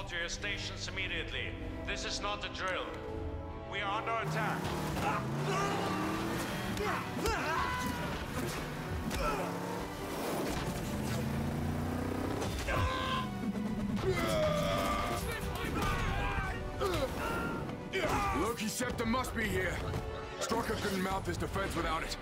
to your stations immediately. This is not a drill. We are under attack. Loki Septa must be here. Strucker couldn't mount this defense without it.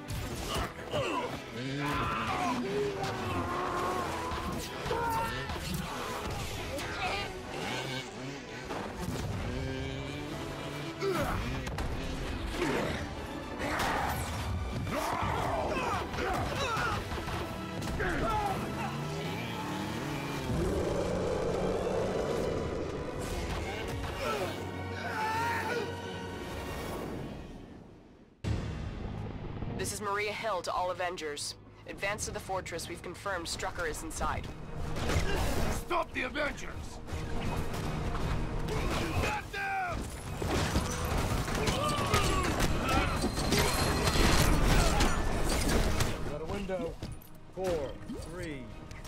This is Maria Hill to all Avengers. Advance to the fortress. We've confirmed Strucker is inside. Stop the Avengers! Got them! Got a window. 4, 3.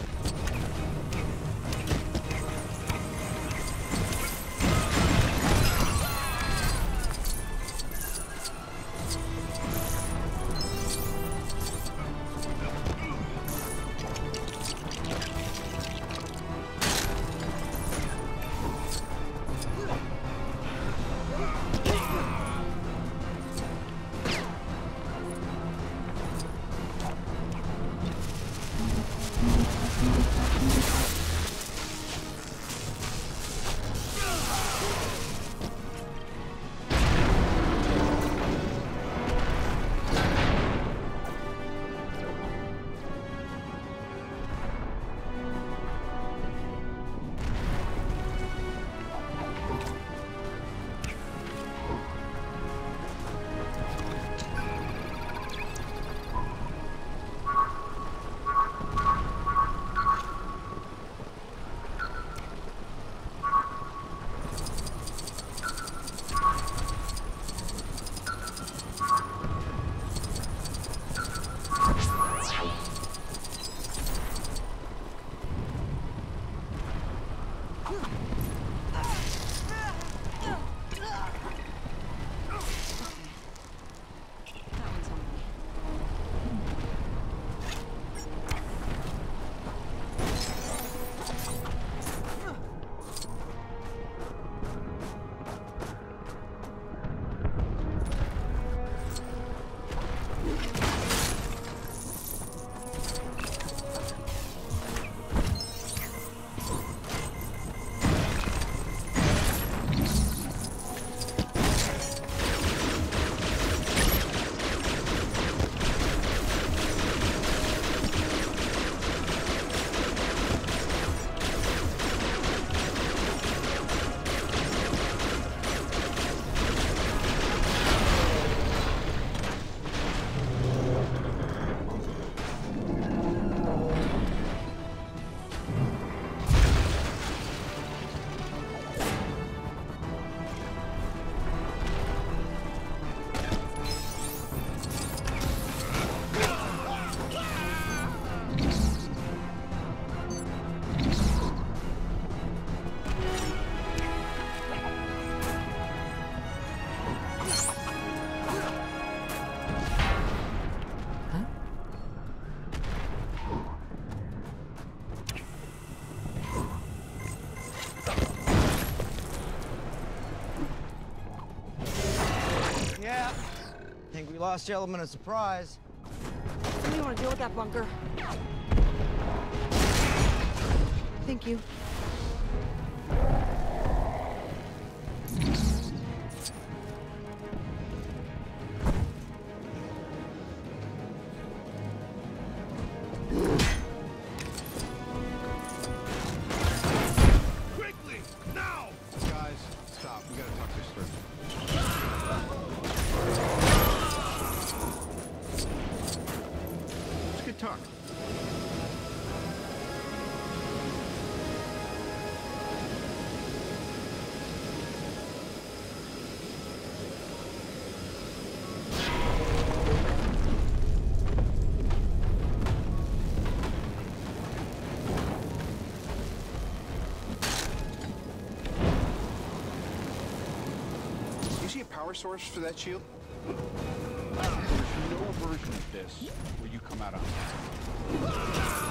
We lost your element of surprise. Somebody want to deal with that bunker? Thank you. Quickly! Now! Guys, stop. We gotta talk this through. Talk. see a power source for that shield? There's no version of this where you come out on top.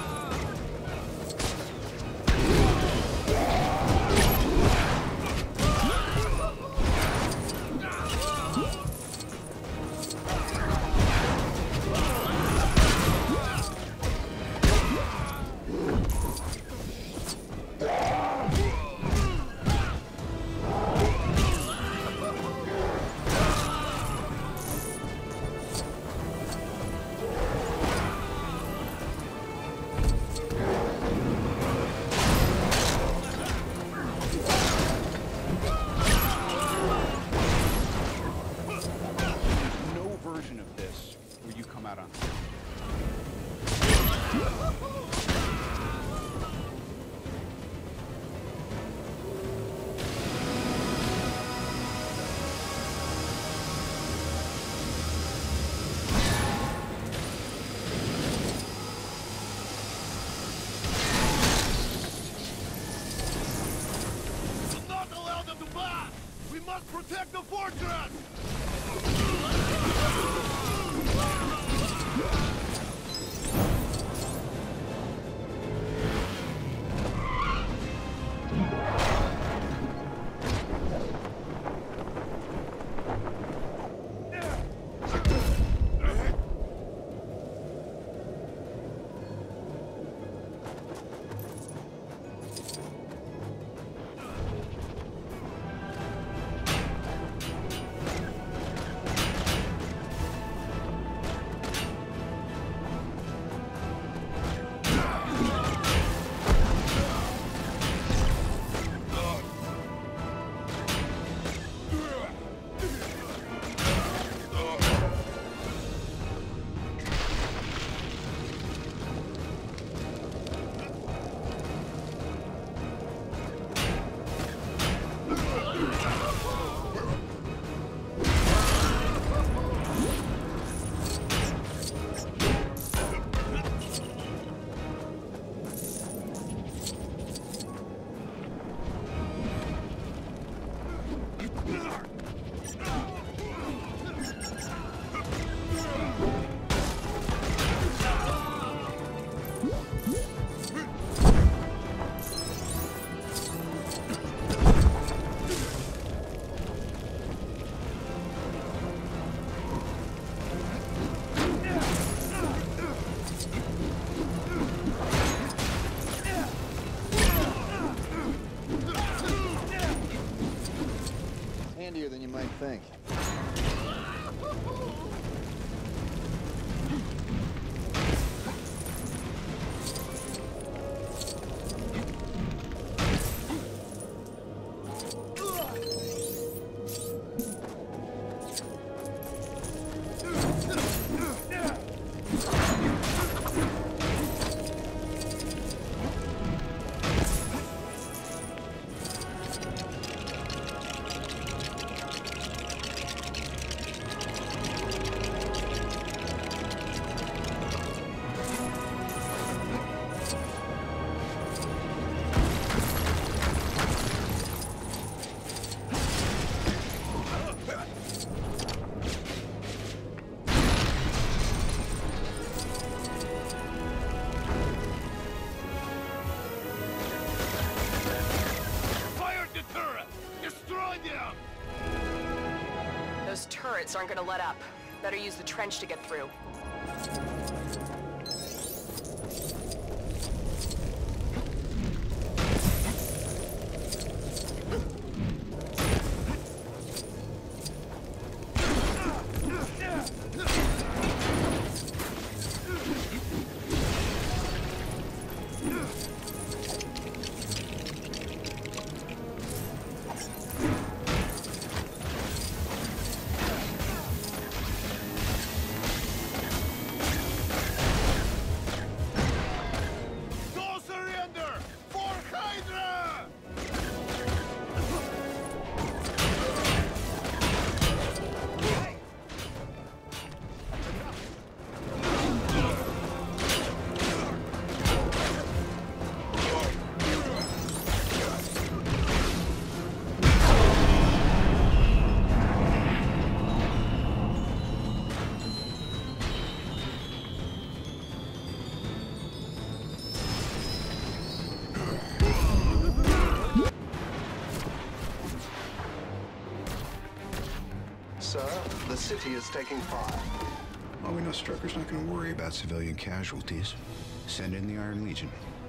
Protect the fortress! Handier than you might think. Those turrets aren't gonna let up. Better use the trench to get through. sir. The city is taking fire. Well, we know Strucker's not going to worry about civilian casualties. Send in the Iron Legion.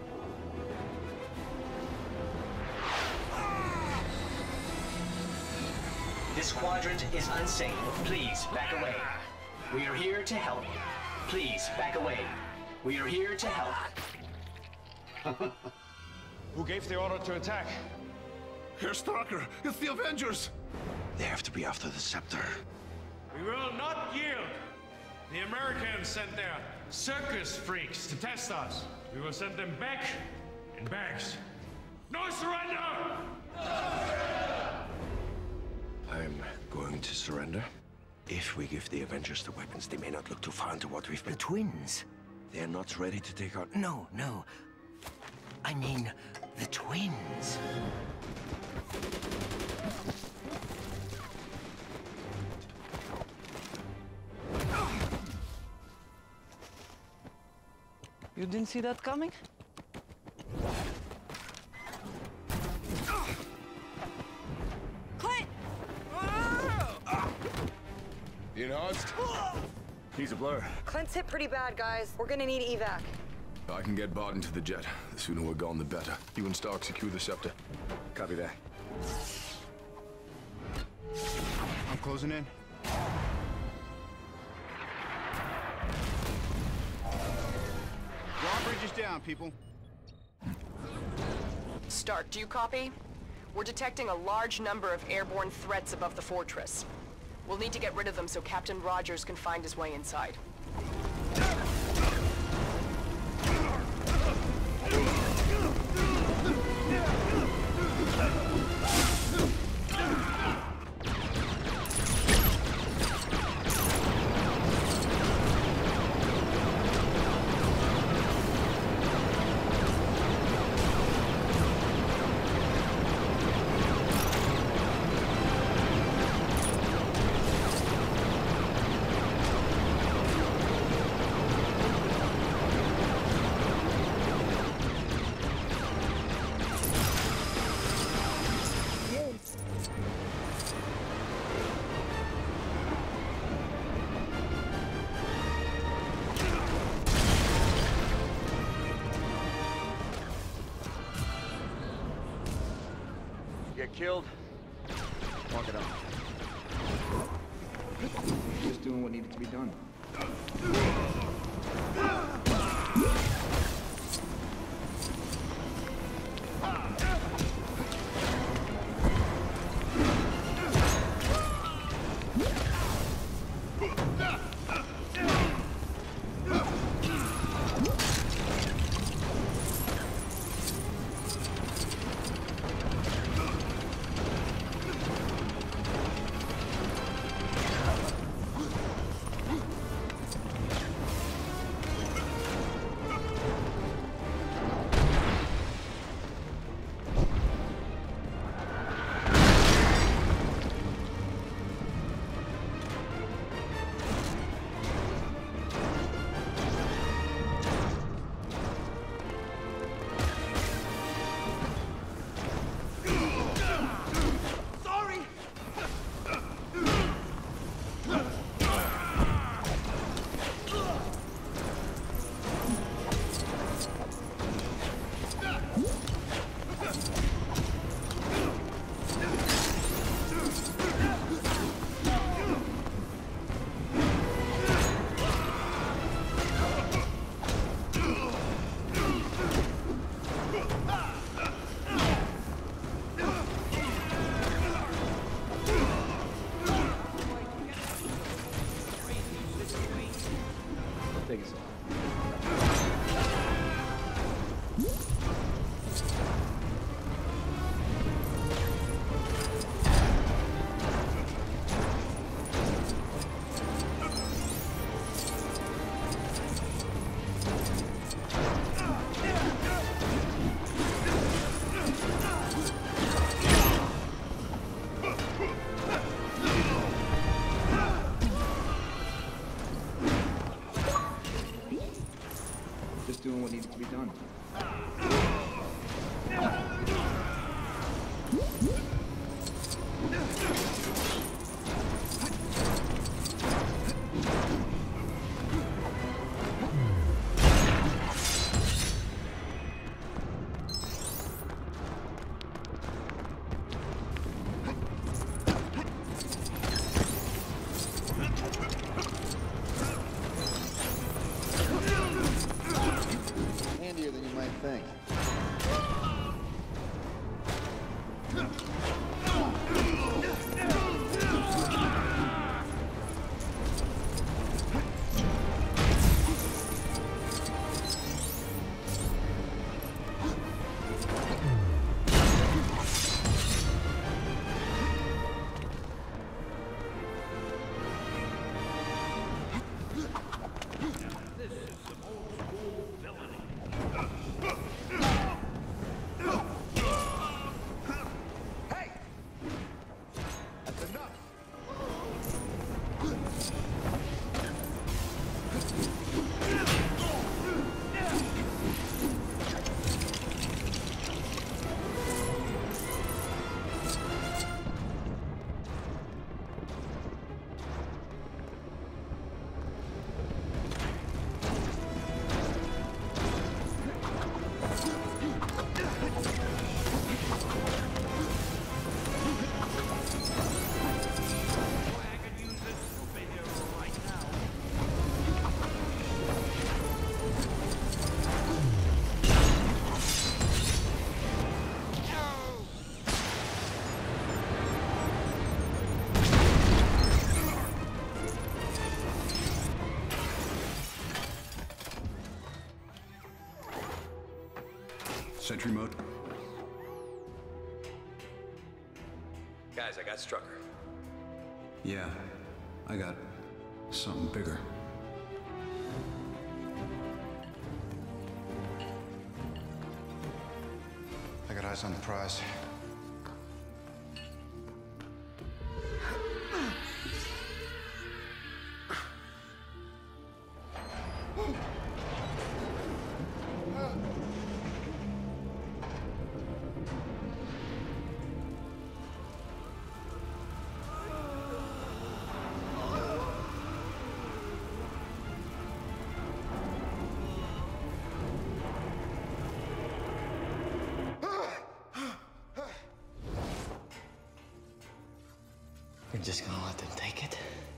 This quadrant is unsafe. Please, back away. We are here to help. Please, back away. We are here to help. Who gave the order to attack? Herr Strucker, it's the Avengers! They have to be after the scepter. We will not yield. The Americans sent their circus freaks to test us. We will send them back in bags. No surrender! I'm going to surrender. If we give the Avengers the weapons, they may not look too far into what we've been. The twins. They're not ready to take out... No. I mean, the twins. You didn't see that coming? Clint! You enhanced? He's a blur. Clint's hit pretty bad, guys. We're gonna need evac. I can get Barton to the jet. The sooner we're gone, the better. You and Stark secure the scepter. Copy that. I'm closing in. Drawbridge is down, people. Stark, do you copy? We're detecting a large number of airborne threats above the fortress. We'll need to get rid of them so Captain Rogers can find his way inside. Get killed? Walk it up. Just doing what needed to be done. Doing what needed to be done. Sentry mode? Guys, I got Strucker. Yeah, I got something bigger. I got eyes on the prize. We're just gonna let them take it?